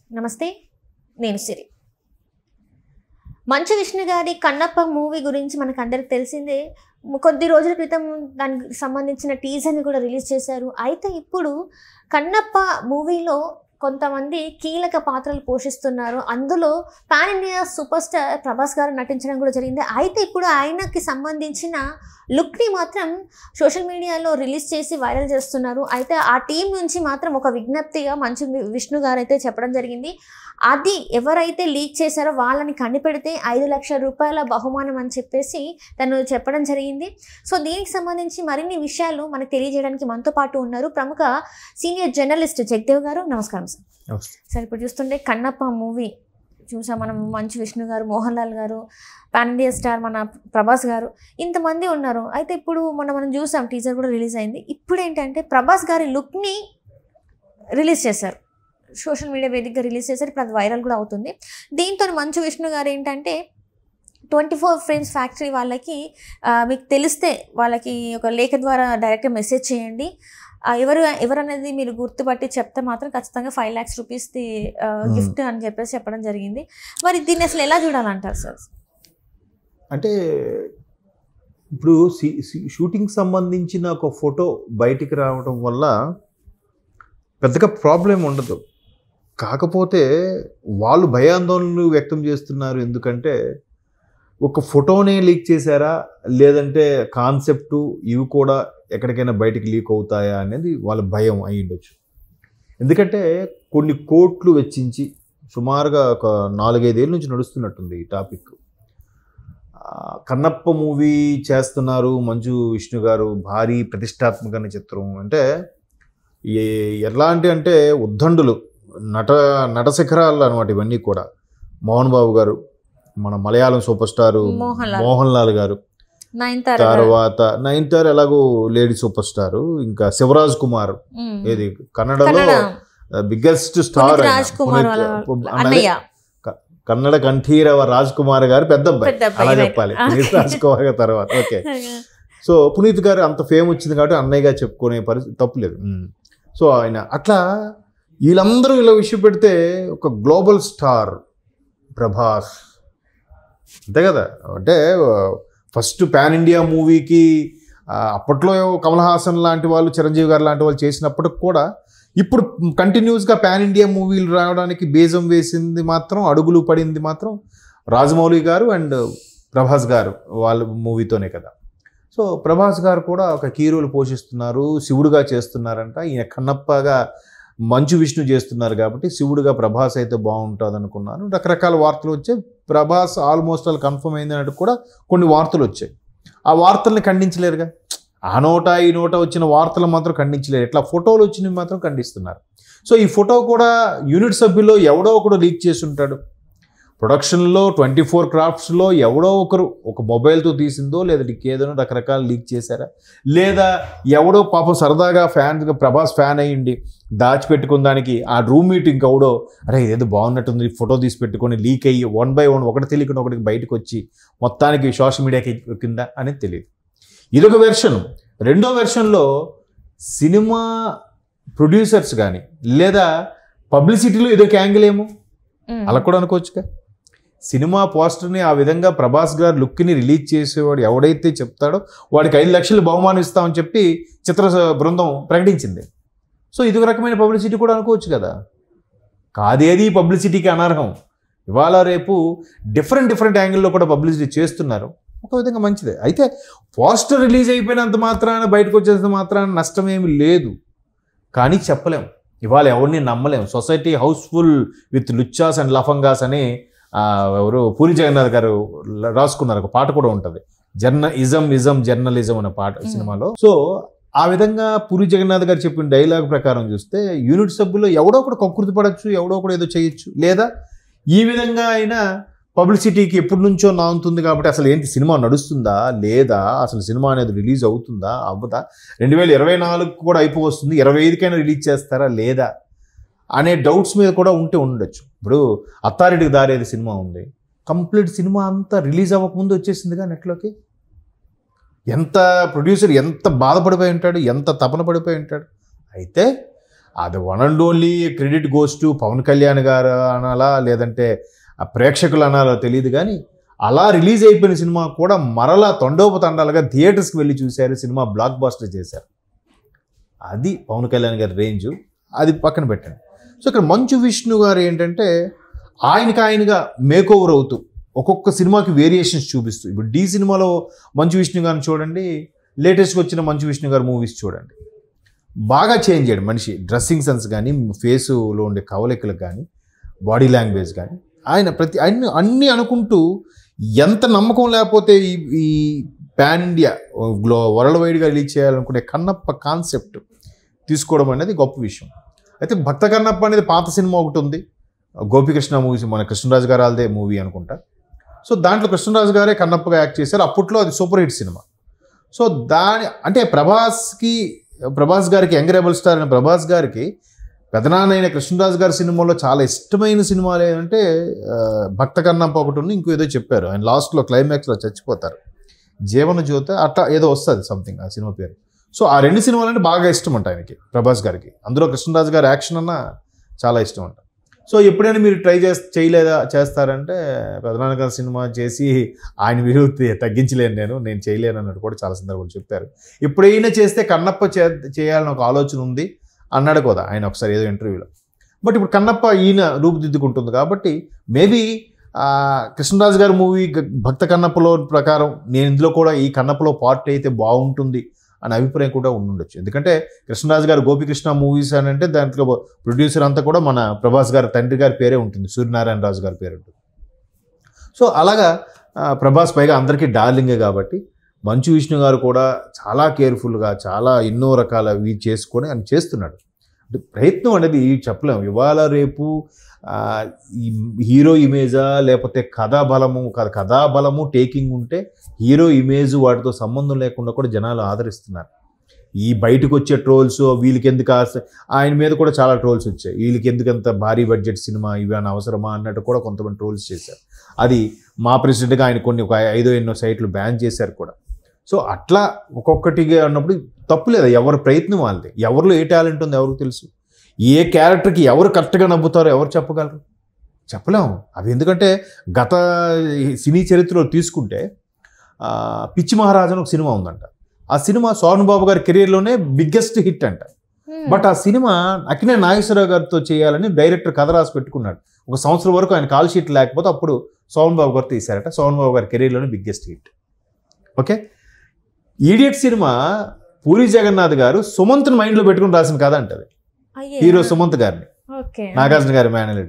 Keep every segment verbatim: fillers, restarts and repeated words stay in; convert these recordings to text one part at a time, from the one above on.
నమస్తే, నేను సిరి. మంచు విష్ణు గారి కన్నప్ప మూవీ గురించి మనకు అందరికి తెలిసిందే. కొద్ది రోజుల క్రితం దానికి సంబంధించిన టీజర్ని కూడా రిలీజ్ చేశారు. అయితే ఇప్పుడు కన్నప్ప మూవీలో కొంతమంది కీలక పాత్రలు పోషిస్తున్నారు. అందులో pan India superstar Prabhas garu నటించడం కూడా జరిగింది. అయితే ఇప్పుడు ఆయనకి సంబంధించిన లుక్ని మాత్రం సోషల్ మీడియాలో రిలీజ్ చేసి వైరల్ చేస్తున్నారు. అయితే ఆ టీం నుంచి మాత్రం ఒక విజ్ఞప్తిగా మంచు విష్ణు గారు అయితే చెప్పడం జరిగింది. అది ఎవరైతే లీక్ చేశారో వాళ్ళని కనిపెడితే ఐదు లక్షల రూపాయల బహుమానం అని చెప్పేసి తను చెప్పడం జరిగింది. సో దీనికి సంబంధించి మరిన్ని విషయాలు మనకు తెలియజేయడానికి మనతో పాటు ఉన్నారు ప్రముఖ సీనియర్ జర్నలిస్ట్ జగదేవ్ గారు. నమస్కారం సార్. సార్, ఇప్పుడు చూస్తుంటే కన్నప్ప మూవీ చూసాం మనం. మంచు విష్ణు గారు, మోహన్ లాల్ గారు, పాన్ ఇండియా స్టార్ మన ప్రభాస్ గారు, ఇంతమంది ఉన్నారు. అయితే ఇప్పుడు మొన్న మనం చూసాం, టీజర్ కూడా రిలీజ్ అయింది. ఇప్పుడు ఏంటంటే ప్రభాస్ గారి లుక్ని రిలీజ్ చేశారు, సోషల్ మీడియా వేదికగా రిలీజ్ చేశారు. ఇప్పుడు అది వైరల్ కూడా అవుతుంది. దీంతో మంచు విష్ణు గారు ఏంటంటే ట్వంటీ ఫోర్ ఫ్రేమ్స్ ఫ్యాక్టరీ వాళ్ళకి మీకు తెలిస్తే వాళ్ళకి ఒక లేఖ ద్వారా డైరెక్ట్గా మెసేజ్ చేయండి, ఎవరు ఎవరనేది మీరు గుర్తుపట్టి చెప్తే మాత్రం ఖచ్చితంగా ఫైవ్ ల్యాక్స్ రూపీస్ది గిఫ్ట్ అని చెప్పేసి చెప్పడం జరిగింది. మరి దీన్ని అసలు ఎలా చూడాలంటారు సార్? అంటే ఇప్పుడు షూటింగ్ సంబంధించిన ఒక ఫోటో బయటికి రావడం వల్ల పెద్దగా ప్రాబ్లం ఉండదు. కాకపోతే వాళ్ళు భయాందోళనలు వ్యక్తం చేస్తున్నారు. ఎందుకంటే ఒక ఫోటోనే లీక్ చేశారా, లేదంటే కాన్సెప్టు ఇవి కూడా ఎక్కడికైనా బయటికి లీక్ అవుతాయా అనేది వాళ్ళ భయం అయి ఉండొచ్చు. ఎందుకంటే కొన్ని కోట్లు వెచ్చించి సుమారుగా ఒక నాలుగైదేళ్ళ నుంచి నడుస్తున్నట్టుంది ఈ టాపిక్. కన్నప్ప మూవీ చేస్తున్నారు మంచు విష్ణు గారు, భారీ ప్రతిష్టాత్మకమైన చిత్రం. అంటే ఎలాంటి అంటే ఉద్దండులు, నట నట శిఖరాలు అనమాట ఇవన్నీ కూడా. మోహన్ బాబు గారు, మన మలయాళం సూపర్ స్టారు మోహన్ లాల్ గారు, తర్వాత నయనతార ఎలాగో లేడీ సూపర్ స్టారు, ఇంకా శివరాజ్ కుమార్, ఏది కన్నడలో బిగ్గెస్ట్ స్టార్, కన్నడ కంఠీరవ రాజ్ కుమార్ గారు పెద్ద అబ్బాయి అలా చెప్పాలి, రాజ్ కుమార్ గారి తర్వాత. ఓకే, సో పునీత్ గారు అంత ఫేమ్ వచ్చింది కాబట్టి అన్నయ్యగా చెప్పుకునే పరిస్థితి తప్పులేదు. సో ఆయన అట్లా వీళ్ళందరూ ఇలా విషయం పెడితే ఒక గ్లోబల్ స్టార్ ప్రభాస్ అంతే కదా. అంటే ఫస్ట్ పాన్ ఇండియా మూవీకి అప్పట్లో కమల్ హాసన్ లాంటి వాళ్ళు, చిరంజీవి గారు లాంటి వాళ్ళు చేసినప్పటికి కూడా ఇప్పుడు కంటిన్యూస్గా పాన్ ఇండియా మూవీలు రావడానికి బీజం వేసింది మాత్రం, అడుగులు పడింది మాత్రం రాజమౌళి గారు అండ్ ప్రభాస్ గారు వాళ్ళ మూవీతోనే కదా. సో ప్రభాస్ గారు కూడా ఒక కీ రోల్ పోషిస్తున్నారు, శివుడుగా చేస్తున్నారంట. ఈయన కన్నప్పగా మంచు విష్ణు చేస్తున్నారు కాబట్టి శివుడుగా ప్రభాస్ అయితే బాగుంటుంది అనుకున్నాను. రకరకాల వార్తలు వచ్చాయి. ప్రభాస్ ఆల్మోస్ట్ ఆల్ కన్ఫర్మ్ అయింది అన్నట్టు కూడా కొన్ని వార్తలు వచ్చాయి. ఆ వార్తల్ని ఖండించలేరుగా. ఆ నోట ఈ నోట వచ్చిన వార్తలు మాత్రం ఖండించలేరు. ఇట్లా ఫోటోలు వచ్చినవి మాత్రం ఖండిస్తున్నారు. సో ఈ ఫోటో కూడా యూనిట్ సభ్యుల్లో ఎవడో ఒకడు లీక్ చేసి ఉంటాడు. ప్రొడక్షన్లో ట్వంటీ ఫోర్ క్రాఫ్ట్స్లో ఎవడో ఒకరు ఒక మొబైల్తో తీసిందో లేదా ఏదైనా రకరకాల లీక్ చేశారా, లేదా ఎవడో పాపం సరదాగా ఫ్యాన్గా ప్రభాస్ ఫ్యాన్ అయ్యిండి దాచిపెట్టుకున్న దానికి ఆ రూమ్ మీటింగ్ ఎవడో అరే ఇదేదో బాగున్నట్టుంది ఫోటో తీసి పెట్టుకొని లీక్ అయ్యి వన్ బై వన్ ఒకటి తెలియకుండా ఒకటికి బయటకు వచ్చి మొత్తానికి సోషల్ మీడియాకి కింద అనేది తెలియదు. ఇదొక వెర్షన్. రెండో వెర్షన్లో సినిమా ప్రొడ్యూసర్స్ కానీ లేదా పబ్లిసిటీలో ఇదొక యాంగిల్ ఏమో అలా కూడా అనుకోవచ్చుగా. సినిమా పోస్టర్ని ఆ విధంగా ప్రభాస్ గారు లుక్ని రిలీజ్ చేసేవాడు ఎవడైతే చెప్తాడో వాడికి ఐదు లక్షలు బహుమానం ఇస్తామని చెప్పి చిత్ర బృందం ప్రకటించింది. సో ఇది ఒక రకమైన పబ్లిసిటీ కూడా అనుకోవచ్చు కదా. కాదేది పబ్లిసిటీకి అనర్హం. ఇవాళ రేపు డిఫరెంట్ డిఫరెంట్ యాంగిల్లో కూడా పబ్లిసిటీ చేస్తున్నారు, ఒక విధంగా మంచిదే. అయితే పోస్టర్ రిలీజ్ అయిపోయినంత మాత్రాన బయటకు వచ్చేంత మాత్రాన నష్టం ఏమి లేదు, కానీ చెప్పలేం. ఇవాళ ఎవరిని నమ్మలేం. Society house full with luchchas and lafangas అని ఎవరు పూరి జగన్నాథ్ గారు రాసుకున్నారు, ఒక పాట కూడా ఉంటుంది, జర్న ఇజం ఇజం జర్నలిజం అనే పాట సినిమాలో. సో ఆ విధంగా పూరి జగన్నాథ్ గారు చెప్పిన డైలాగ్ ప్రకారం చూస్తే యూనిట్ సభ్యుల్లో ఎవడో ఒకటి కకృతి పడవచ్చు, ఎవడో ఒకటి ఏదో చేయొచ్చు, లేదా ఈ విధంగా అయినా పబ్లిసిటీకి ఎప్పటి నుంచో నానుతుంది కాబట్టి అసలు ఏంటి సినిమా నడుస్తుందా లేదా, అసలు సినిమా అనేది రిలీజ్ అవుతుందా అవ్వదా, రెండు వేల ఇరవై నాలుగు కూడా అయిపోవస్తుంది, ఇరవై ఐదుకైనా రిలీజ్ చేస్తారా లేదా అనే డౌట్స్ మీద కూడా ఉంటే ఉండొచ్చు. ఇప్పుడు అత్తారింటికి దారేది సినిమా ఉంది, కంప్లీట్ సినిమా అంతా రిలీజ్ అవ్వకముందు వచ్చేసిందిగా నెట్లోకి. ఎంత ప్రొడ్యూసర్ ఎంత బాధపడిపోయి ఉంటాడు, ఎంత తపన పడిపోయి ఉంటాడు. అయితే అది one and only credit goes to Pawan Kalyan garu అనాలా లేదంటే ఆ ప్రేక్షకులు అనాలో తెలియదు కానీ అలా రిలీజ్ అయిపోయిన సినిమా కూడా మరలా తండోపతండాలుగా థియేటర్స్కి వెళ్ళి చూశారు, సినిమా బ్లాక్ బాస్టర్ చేశారు. అది పవన్ కళ్యాణ్ గారి రేంజ్. అది పక్కన పెట్టండి. సో ఇక్కడ మంచు విష్ణు గారు ఏంటంటే ఆయనకి ఆయనగా మేక్ ఓవర్ అవుతూ ఒక్కొక్క సినిమాకి వేరియేషన్స్ చూపిస్తూ, ఇప్పుడు డి సినిమాలో మంచు విష్ణు గారిని చూడండి, లేటెస్ట్గా వచ్చిన మంచు విష్ణు గారి మూవీస్ చూడండి, బాగా చేంజ్ అయ్యాడు మనిషి. డ్రెస్సింగ్ సెన్స్ కానీ, ఫేసులో ఉండే కవలికలకు కానీ, బాడీ లాంగ్వేజ్ కానీ, ఆయన ప్రతి అన్ని అన్నీ అనుకుంటూ ఎంత నమ్మకం లేకపోతే ఈ ఈ పాన్ ఇండియా గ్లో వరల్డ్ వైడ్గా రిలీజ్ చేయాలనుకునే కన్నప్ప కాన్సెప్ట్ తీసుకోవడం అనేది గొప్ప విషయం. అయితే భక్త కన్నప్ప అనేది పాత సినిమా ఒకటి ఉంది, గోపికృష్ణ మూవీస్, మన కృష్ణరాజు గారు వాళ్ళదే మూవీ అనుకుంటా. సో దాంట్లో కృష్ణరాజు గారే కన్నప్పగా యాక్ట్ చేశారు. అప్పట్లో అది సూపర్ హిట్ సినిమా. సో దాని అంటే ప్రభాస్కి ప్రభాస్ గారికి యంగ్ రెబల్ స్టార్ అయిన ప్రభాస్ గారికి పెదనాన్నైన కృష్ణరాజు గారి సినిమాలో చాలా ఇష్టమైన సినిమాలు ఏంటంటే భక్త కన్నప్ప ఒకటి ఉంది, ఇంకో ఏదో చెప్పారు ఆయన లాస్ట్లో క్లైమాక్స్లో చచ్చిపోతారు, జీవన జ్యోతి అట్లా ఏదో వస్తుంది సంథింగ్ ఆ సినిమా పేరు. సో ఆ రెండు సినిమాలు అంటే బాగా ఇష్టం అంట ఆయనకి, ప్రభాస్ గారికి. అందులో కృష్ణరాజు గారి యాక్షన్ అన్న చాలా ఇష్టం అంట. సో ఎప్పుడైనా మీరు ట్రై చేసి చేయలేదా చేస్తారంటే పెదనాన్న గారి సినిమా చేసి ఆయన విలువ తగ్గించలేను నేను నేను చేయలేను అన్నట్టు కూడా చాలా సందర్భాలు చెప్పారు. ఎప్పుడైనా చేస్తే కన్నప్ప చే చేయాలని ఒక ఆలోచన ఉంది అన్నాడు కదా ఆయన ఒకసారి ఏదో ఇంటర్వ్యూలో. బట్ ఇప్పుడు కన్నప్ప ఈయన రూపుదిద్దుకుంటుంది కాబట్టి మేబీ కృష్ణరాజు గారి మూవీ భక్త కన్నప్పలో ప్రకారం నేను ఇందులో కూడా ఈ కన్నప్పలో పార్ట్ అయితే బాగుంటుంది అనే అభిప్రాయం కూడా ఉండుండొచ్చు. ఎందుకంటే కృష్ణరాజు గారు గోపికృష్ణ మూవీస్ అని అంటే దాంట్లో ప్రొడ్యూసర్ అంతా కూడా మన ప్రభాస్ గారి తండ్రి గారి పేరే ఉంటుంది, సూర్యనారాయణ రాజు గారి పేరు ఉంటుంది. సో అలాగా ప్రభాస్ పైగా అందరికీ డార్లింగే కాబట్టి మంచు విష్ణు గారు కూడా చాలా కేర్ఫుల్గా చాలా ఎన్నో రకాల ఇవి చేసుకొని ఆయన చేస్తున్నాడు. అంటే ప్రయత్నం అనేది చెప్పలేము. ఇవాళ రేపు హీరో ఇమేజా లేకపోతే కథా బలము కథా బలము టేకింగ్ ఉంటే హీరో ఇమేజ్ వాటితో సంబంధం లేకుండా కూడా జనాలు ఆదరిస్తున్నారు. ఈ బయటకు వచ్చే ట్రోల్స్ వీళ్ళకి ఎందుకు ఆయన మీద కూడా చాలా ట్రోల్స్ వచ్చాయి, వీళ్ళకి ఎందుకు అంత భారీ బడ్జెట్ సినిమా ఇవి అని అవసరమా అన్నట్టు కూడా కొంతమంది ట్రోల్స్ చేశారు. అది మా ప్రెసిడెంట్గా ఆయన కొన్ని ఒక ఐదో ఎన్నో సైట్లు బ్యాన్ చేశారు కూడా. సో అట్లా ఒక్కొక్కటిగా అన్నప్పుడు తప్పు లేదా, ఎవరి ప్రయత్నం వాళ్ళది. ఎవరిలో ఏ టాలెంట్ ఉందో ఎవరికి తెలుసు, ఏ క్యారెక్టర్కి ఎవరు కరెక్ట్గా నవ్వుతారో ఎవరు చెప్పగలరు, చెప్పలేము. అవి ఎందుకంటే గత సినీ చరిత్రలో తీసుకుంటే పిచ్చి మహారాజు అని ఒక సినిమా ఉందంట. ఆ సినిమా సోహన్ బాబు గారి కెరీర్లోనే బిగ్గెస్ట్ హిట్ అంట. బట్ ఆ సినిమా అక్కినే నాగేశ్వరరావు గారితో చేయాలని డైరెక్టర్ కథ రాసి పెట్టుకున్నాడు. ఒక సంవత్సరం వరకు ఆయన కాల్ షీట్ లేకపోతే అప్పుడు సోహన్ బాబు గారు తీశారట. సోహన్ బాబు గారి కెరీర్లోనే biggest hit. Okay, idiot cinema Puri Jagannadh garu సుమంత్ని మైండ్లో పెట్టుకుని రాసిన కథ అంటది, హీరో సుమంత్ గారిని, నాగార్జున గారి మేనలుడు.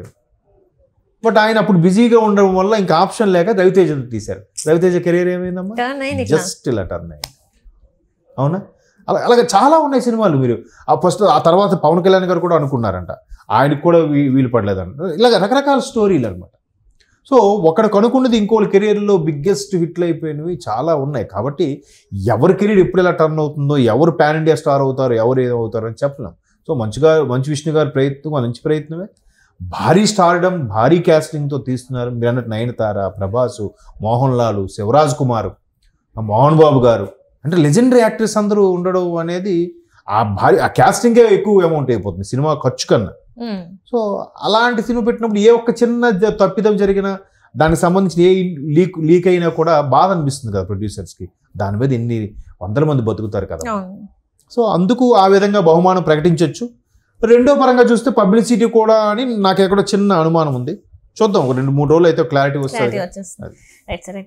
బట్ ఆయన అప్పుడు బిజీగా ఉండడం వల్ల ఇంకా ఆప్షన్ లేక రవితేజ తీశారు. రవితేజ కెరీర్ ఏమైందమ్మా, జస్ట్ ఇలా టర్న్ అయింది. అవునా, అలా అలాగే చాలా ఉన్నాయి సినిమాలు. మీరు ఆ ఫస్ట్ ఆ తర్వాత పవన్ కళ్యాణ్ గారు కూడా అనుకున్నారంట, ఆయనకు కూడా వీలు పడలేదంట. ఇలాగ రకరకాల స్టోరీలు అనమాట. సో ఒకడు కనుక్కున్నది ఇంకోళ్ళ కెరీర్లో బిగ్గెస్ట్ హిట్లు అయిపోయినవి చాలా ఉన్నాయి. కాబట్టి ఎవరి కెరీర్ ఎప్పుడు ఎలా టర్న్ అవుతుందో, ఎవరు పాన్ ఇండియా స్టార్ అవుతారో, ఎవరు ఏమవుతారో అని చెప్పలేం. సో మంచిగా మంచు విష్ణు గారి ప్రయత్నం మంచి ప్రయత్నమే. భారీ స్టార్డమ్ భారీ క్యాస్టింగ్తో తీస్తున్నారు. మీరు అన్నట్టు నయనతార, ప్రభాసు, మోహన్ లాల్, శివరాజ్ కుమార్, మోహన్ బాబు గారు అంటే లెజెండరీ యాక్టర్స్ అందరూ ఉండడం అనేది ఆ భారీ ఆ క్యాస్టింగే ఎక్కువ అమౌంట్ అయిపోతుంది సినిమా ఖర్చు కన్నా. సో అలాంటి సినిమా పెట్టినప్పుడు ఏ ఒక్క చిన్న తప్పిదం జరిగినా దానికి సంబంధించిన ఏ లీక్ లీక్ అయినా కూడా బాధ అనిపిస్తుంది కదా ప్రొడ్యూసర్స్కి. దాని మీద ఎన్ని వందల మంది బతుకుతారు కదా. సో అందుకు ఆ విధంగా బహుమానం ప్రకటించవచ్చు. రెండో పరంగా చూస్తే పబ్లిసిటీ కూడా అని నాకు ఎక్కడో చిన్న అనుమానం ఉంది. చూద్దాం, ఒక రెండు మూడు రోజులు అయితే క్లారిటీ వస్తుంది.